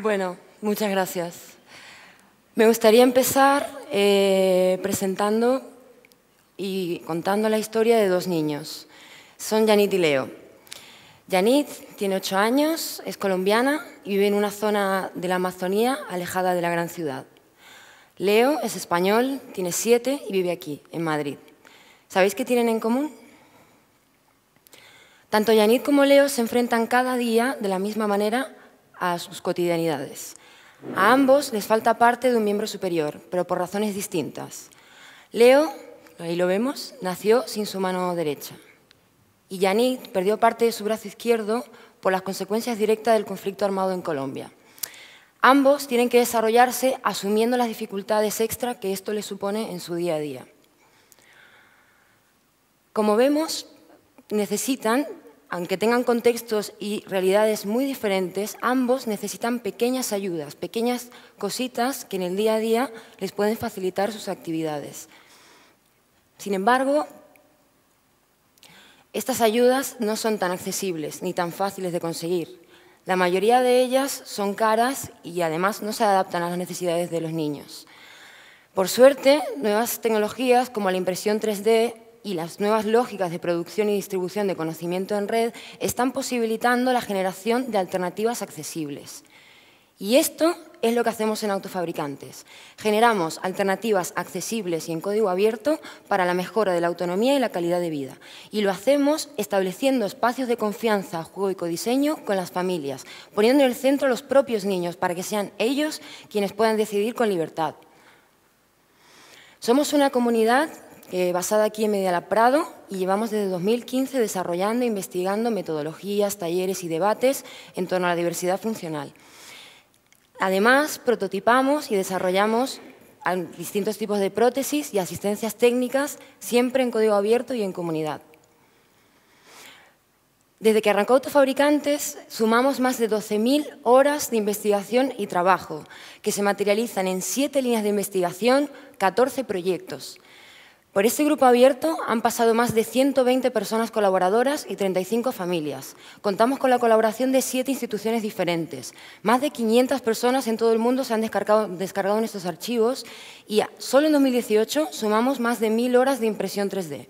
Bueno, muchas gracias. Me gustaría empezar presentando y contando la historia de dos niños. Son Yanit y Leo. Yanit tiene 8 años, es colombiana y vive en una zona de la Amazonía alejada de la gran ciudad. Leo es español, tiene 7 y vive aquí, en Madrid. ¿Sabéis qué tienen en común? Tanto Yanit como Leo se enfrentan cada día de la misma manera a sus cotidianidades. A ambos les falta parte de un miembro superior, pero por razones distintas. Leo, ahí lo vemos, nació sin su mano derecha. Y Yanit perdió parte de su brazo izquierdo por las consecuencias directas del conflicto armado en Colombia. Ambos tienen que desarrollarse asumiendo las dificultades extra que esto les supone en su día a día. Como vemos, necesitan, aunque tengan contextos y realidades muy diferentes, ambos necesitan pequeñas ayudas, pequeñas cositas que en el día a día les pueden facilitar sus actividades. Sin embargo, estas ayudas no son tan accesibles ni tan fáciles de conseguir. La mayoría de ellas son caras y además no se adaptan a las necesidades de los niños. Por suerte, nuevas tecnologías como la impresión 3D y las nuevas lógicas de producción y distribución de conocimiento en red están posibilitando la generación de alternativas accesibles. Y esto es lo que hacemos en Autofabricantes. Generamos alternativas accesibles y en código abierto para la mejora de la autonomía y la calidad de vida. Y lo hacemos estableciendo espacios de confianza, juego y codiseño con las familias, poniendo en el centro a los propios niños para que sean ellos quienes puedan decidir con libertad. Somos una comunidad basada aquí en Medialab Prado y llevamos desde 2015 desarrollando e investigando metodologías, talleres y debates en torno a la diversidad funcional. Además, prototipamos y desarrollamos distintos tipos de prótesis y asistencias técnicas, siempre en código abierto y en comunidad. Desde que arrancó Autofabricantes, sumamos más de 12.000 horas de investigación y trabajo, que se materializan en 7 líneas de investigación, 14 proyectos. Por este grupo abierto han pasado más de 120 personas colaboradoras y 35 familias. Contamos con la colaboración de 7 instituciones diferentes. Más de 500 personas en todo el mundo se han descargado en estos archivos y solo en 2018 sumamos más de 1.000 horas de impresión 3D.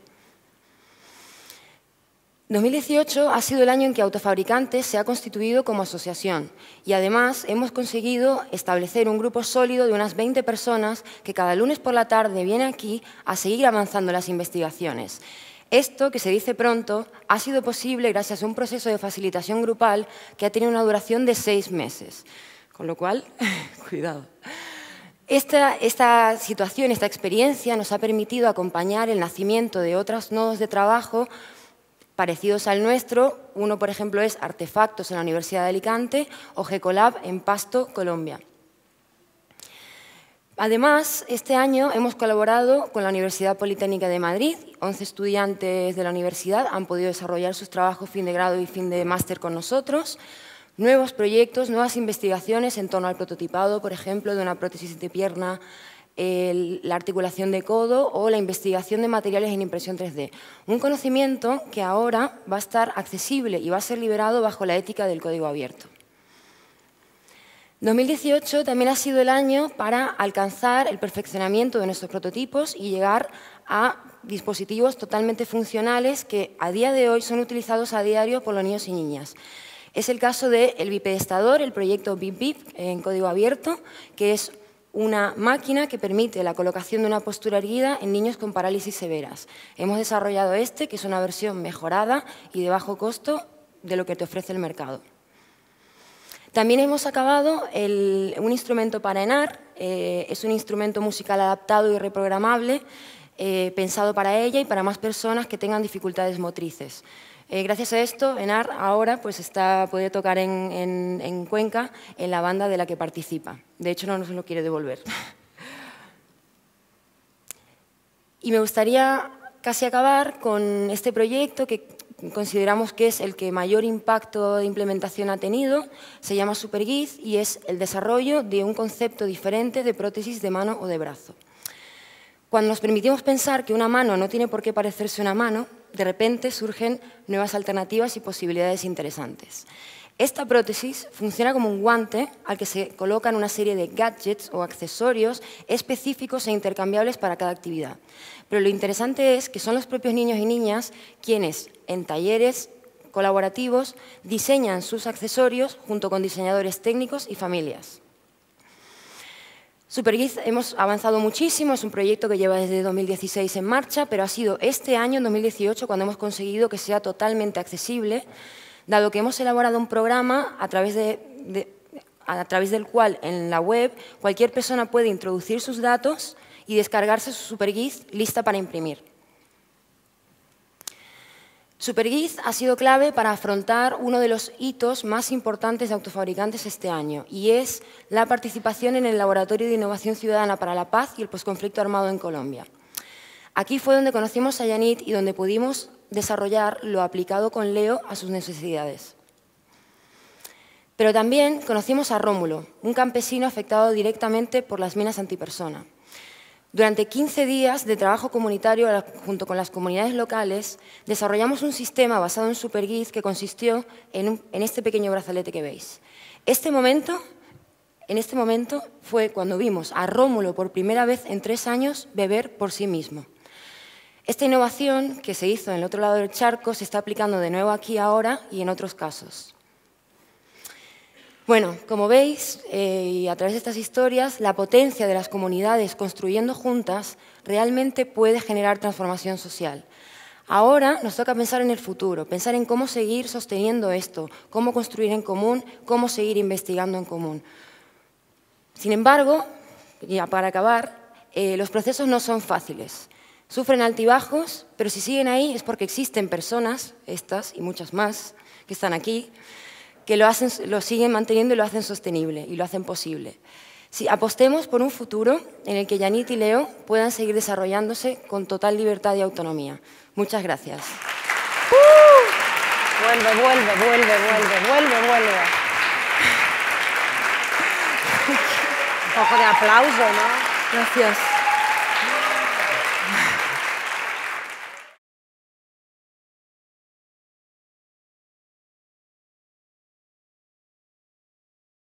2018 ha sido el año en que Autofabricantes se ha constituido como asociación y además hemos conseguido establecer un grupo sólido de unas 20 personas que cada lunes por la tarde viene aquí a seguir avanzando las investigaciones. Esto, que se dice pronto, ha sido posible gracias a un proceso de facilitación grupal que ha tenido una duración de 6 meses. Con lo cual, cuidado. Esta situación, esta experiencia nos ha permitido acompañar el nacimiento de otros nodos de trabajo parecidos al nuestro. Uno, por ejemplo, es Artefactos en la Universidad de Alicante o Gecolab en Pasto, Colombia. Además, este año hemos colaborado con la Universidad Politécnica de Madrid. 11 estudiantes de la universidad han podido desarrollar sus trabajos fin de grado y fin de máster con nosotros. Nuevos proyectos, nuevas investigaciones en torno al prototipado, por ejemplo, de una prótesis de pierna, la articulación de codo o la investigación de materiales en impresión 3D. Un conocimiento que ahora va a estar accesible y va a ser liberado bajo la ética del código abierto. 2018 también ha sido el año para alcanzar el perfeccionamiento de nuestros prototipos y llegar a dispositivos totalmente funcionales que a día de hoy son utilizados a diario por los niños y niñas. Es el caso del bipedestador, el proyecto BipBip en código abierto, que es una máquina que permite la colocación de una postura erguida en niños con parálisis severas. Hemos desarrollado que es una versión mejorada y de bajo costo de lo que te ofrece el mercado. También hemos acabado un instrumento para ENAR, es un instrumento musical adaptado y reprogramable, pensado para ella y para más personas que tengan dificultades motrices. Gracias a esto, ENAR ahora puede tocar en Cuenca en la banda de la que participa. De hecho, no nos lo quiere devolver. Y me gustaría casi acabar con este proyecto que consideramos que es el que mayor impacto de implementación ha tenido. Se llama SuperGiz y es el desarrollo de un concepto diferente de prótesis de mano o de brazo. Cuando nos permitimos pensar que una mano no tiene por qué parecerse a una mano, de repente surgen nuevas alternativas y posibilidades interesantes. Esta prótesis funciona como un guante al que se colocan una serie de gadgets o accesorios específicos e intercambiables para cada actividad. Pero lo interesante es que son los propios niños y niñas quienes, en talleres colaborativos, diseñan sus accesorios junto con diseñadores técnicos y familias. Superguiz hemos avanzado muchísimo, es un proyecto que lleva desde 2016 en marcha, pero ha sido este año, en 2018, cuando hemos conseguido que sea totalmente accesible, dado que hemos elaborado un programa a través del cual en la web cualquier persona puede introducir sus datos y descargarse su Superguiz lista para imprimir. Superguiz ha sido clave para afrontar uno de los hitos más importantes de autofabricantes este año, y es la participación en el Laboratorio de Innovación Ciudadana para la Paz y el Posconflicto Armado en Colombia. Aquí fue donde conocimos a Yanit y donde pudimos desarrollar lo aplicado con Leo a sus necesidades. Pero también conocimos a Rómulo, un campesino afectado directamente por las minas antipersona. Durante 15 días de trabajo comunitario junto con las comunidades locales, desarrollamos un sistema basado en Superguiz que consistió en este pequeño brazalete que veis. En este momento fue cuando vimos a Rómulo por primera vez en 3 años beber por sí mismo. Esta innovación que se hizo en el otro lado del charco se está aplicando de nuevo aquí ahora y en otros casos. Bueno, como veis, y a través de estas historias, la potencia de las comunidades construyendo juntas realmente puede generar transformación social. Ahora nos toca pensar en el futuro, pensar en cómo seguir sosteniendo esto, cómo construir en común, cómo seguir investigando en común. Sin embargo, ya para acabar, los procesos no son fáciles. Sufren altibajos, pero si siguen ahí es porque existen personas, estas y muchas más, que están aquí, que lo siguen manteniendo y lo hacen sostenible y lo hacen posible. Si apostemos por un futuro en el que Yanit y Leo puedan seguir desarrollándose con total libertad y autonomía. Muchas gracias. Vuelve. Un poco de aplauso, ¿no? Gracias.